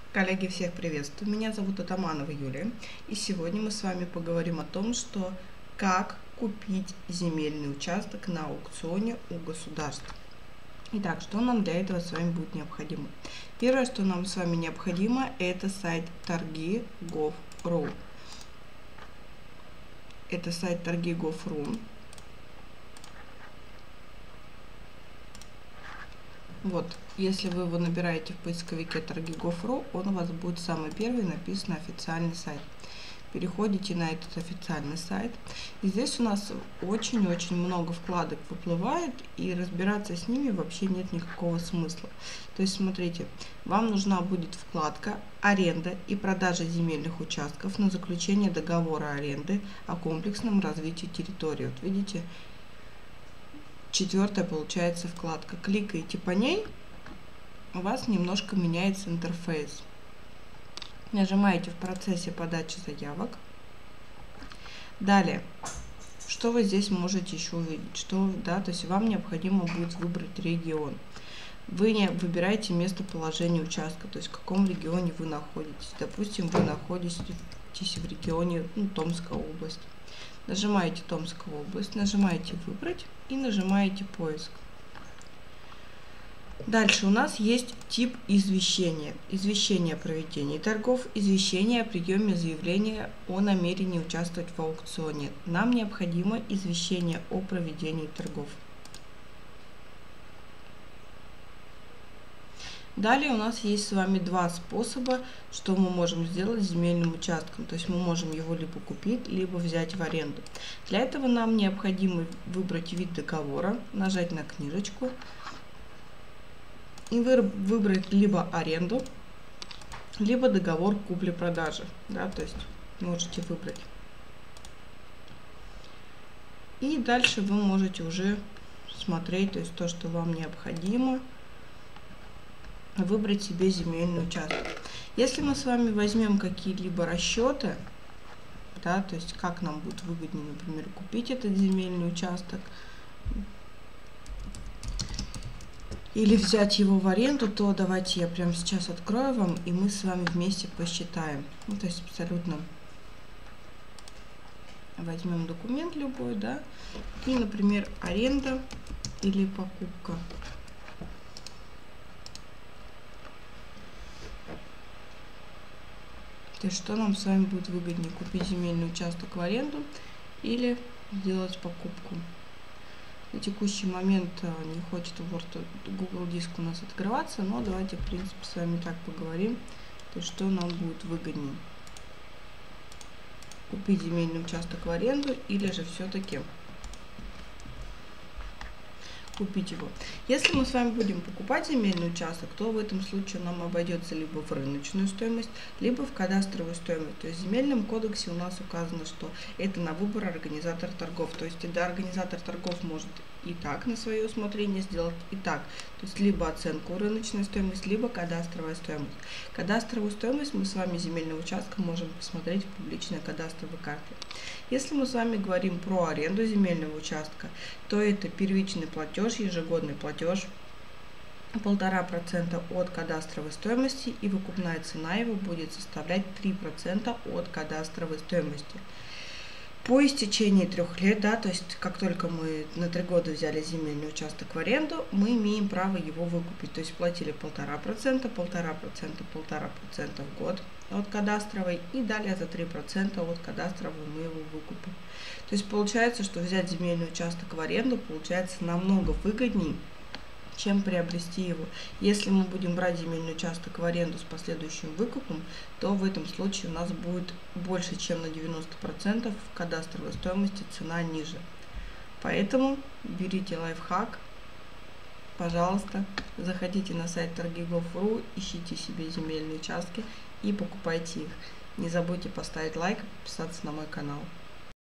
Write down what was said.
Коллеги, всех приветствую. Меня зовут Атаманова Юлия. И сегодня мы с вами поговорим о том, как купить земельный участок на аукционе у государства. Итак, что нам для этого с вами будет необходимо? Первое, что нам с вами необходимо, это сайт торги.gov.ru. Это сайт торги.gov.ru. Вот, если вы его набираете в поисковике торги.gov.ru, он у вас будет самый первый, написано официальный сайт. Переходите на этот официальный сайт. И здесь у нас очень-очень много вкладок выплывает, и разбираться с ними вообще нет никакого смысла. То есть, смотрите, вам нужна будет вкладка «Аренда и продажа земельных участков на заключение договора аренды о комплексном развитии территории». Вот видите? Четвертая получается вкладка. Кликаете по ней, у вас немножко меняется интерфейс. Нажимаете в процессе подачи заявок. Далее, что вы здесь можете еще увидеть? То есть вам необходимо будет выбрать регион. Вы не выбираете местоположение участка, то есть в каком регионе вы находитесь. Допустим, вы находитесь в регионе Томская область. Нажимаете Томская область, нажимаете «Выбрать» и нажимаете «Поиск». Дальше у нас есть тип извещения. Извещение о проведении торгов, извещение о приеме заявления о намерении участвовать в аукционе. Нам необходимо извещение о проведении торгов. Далее у нас есть с вами два способа, что мы можем сделать с земельным участком. То есть мы можем его либо купить, либо взять в аренду. Для этого нам необходимо выбрать вид договора, нажать на книжечку и выбрать либо аренду, либо договор купли-продажи. То есть можете выбрать. И дальше вы можете уже смотреть, то есть то, что вам необходимо, выбрать себе земельный участок. Если мы с вами возьмем какие-либо расчеты, то есть как нам будет выгоднее, например, купить этот земельный участок или взять его в аренду, то давайте я прямо сейчас открою вам, и мы с вами вместе посчитаем. То есть абсолютно возьмем документ любой, и, например, аренда или покупка. То есть, что нам с вами будет выгоднее, купить земельный участок в аренду или сделать покупку. На текущий момент не хочет Google Диск у нас открываться, но давайте, в принципе, с вами так поговорим, то есть, что нам будет выгоднее. Купить земельный участок в аренду или же все-таки купить его. Если мы с вами будем покупать земельный участок, то в этом случае нам обойдется либо в рыночную стоимость, либо в кадастровую стоимость. То есть в земельном кодексе у нас указано, что это на выбор организатора торгов. То есть организатор торгов может и так на свое усмотрение сделать, и так. То есть либо оценку рыночной стоимости, либо кадастровая стоимость. Кадастровую стоимость мы с вами земельного участка можем посмотреть в публичной кадастровой карте. Если мы с вами говорим про аренду земельного участка, то это первичный платеж, ежегодный платеж 1,5% от кадастровой стоимости, и выкупная цена его будет составлять 3% от кадастровой стоимости. По истечении 3 лет, то есть как только мы на 3 года взяли земельный участок в аренду, мы имеем право его выкупить. То есть платили 1,5%, 1,5% в год от кадастровой, и далее за 3% от кадастровой мы его выкупим. То есть получается, что взять земельный участок в аренду получается намного выгоднее, чем приобрести его. Если мы будем брать земельный участок в аренду с последующим выкупом, то в этом случае у нас будет больше, чем на 90% в кадастровой стоимости цена ниже. Поэтому берите лайфхак, пожалуйста, заходите на сайт торги.gov.ru, ищите себе земельные участки и покупайте их. Не забудьте поставить лайк и подписаться на мой канал.